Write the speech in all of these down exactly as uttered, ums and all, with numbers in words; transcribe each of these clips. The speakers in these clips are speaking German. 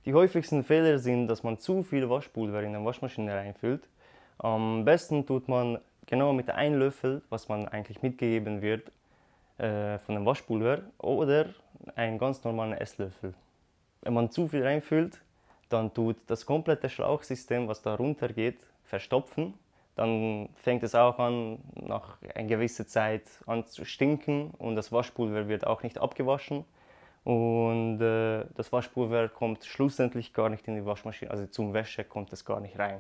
Die häufigsten Fehler sind, dass man zu viel Waschpulver in eine Waschmaschine reinfüllt. Am besten tut man genau mit einem Löffel, was man eigentlich mitgegeben wird, äh, von dem Waschpulver, oder einen ganz normalen Esslöffel. Wenn man zu viel reinfüllt, dann tut das komplette Schlauchsystem, was da runter geht, verstopfen. Dann fängt es auch an, nach einer gewissen Zeit an zu stinken und das Waschpulver wird auch nicht abgewaschen. Und äh, das Waschpulver kommt schlussendlich gar nicht in die Waschmaschine, also zum Wäsche kommt es gar nicht rein.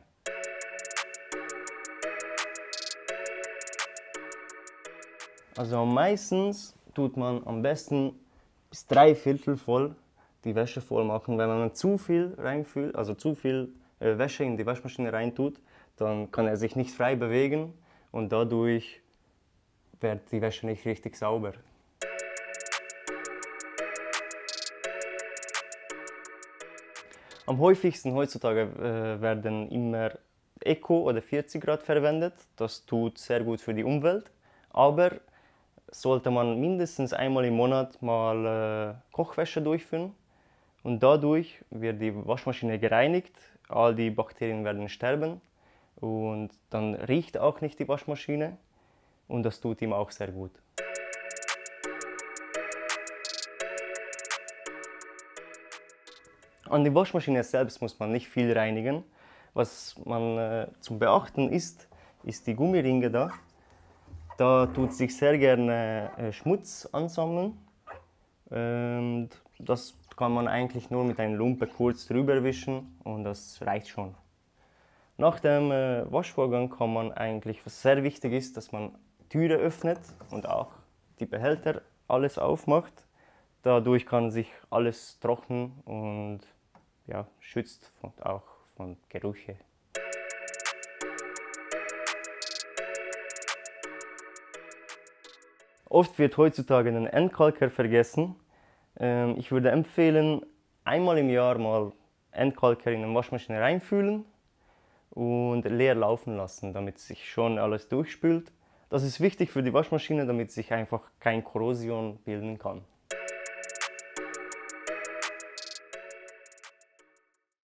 Also meistens tut man am besten bis drei Viertel voll die Wäsche voll machen. Wenn man zu viel reinfüllt, also zu viel äh, Wäsche in die Waschmaschine reintut, dann kann er sich nicht frei bewegen und dadurch wird die Wäsche nicht richtig sauber. Am häufigsten heutzutage äh, werden immer Eco oder vierzig Grad verwendet. Das tut sehr gut für die Umwelt. Aber sollte man mindestens einmal im Monat mal äh, Kochwäsche durchführen. Und dadurch wird die Waschmaschine gereinigt, all die Bakterien werden sterben und dann riecht auch nicht die Waschmaschine und das tut ihm auch sehr gut. An die Waschmaschine selbst muss man nicht viel reinigen. Was man äh, zum Beachten ist, ist die Gummiringe da. Da tut sich sehr gerne äh, Schmutz ansammeln. Und das kann man eigentlich nur mit einem Lumpen kurz drüber wischen und das reicht schon. Nach dem äh, Waschvorgang kann man eigentlich, was sehr wichtig ist, dass man Türe öffnet und auch die Behälter alles aufmacht. Dadurch kann sich alles trocknen und ja, schützt und auch von Gerüche. Oft wird heutzutage ein Endkalker vergessen. Ähm, ich würde empfehlen, einmal im Jahr mal Endkalker in eine Waschmaschine reinfüllen und leer laufen lassen, damit sich schon alles durchspült. Das ist wichtig für die Waschmaschine, damit sich einfach keine Korrosion bilden kann.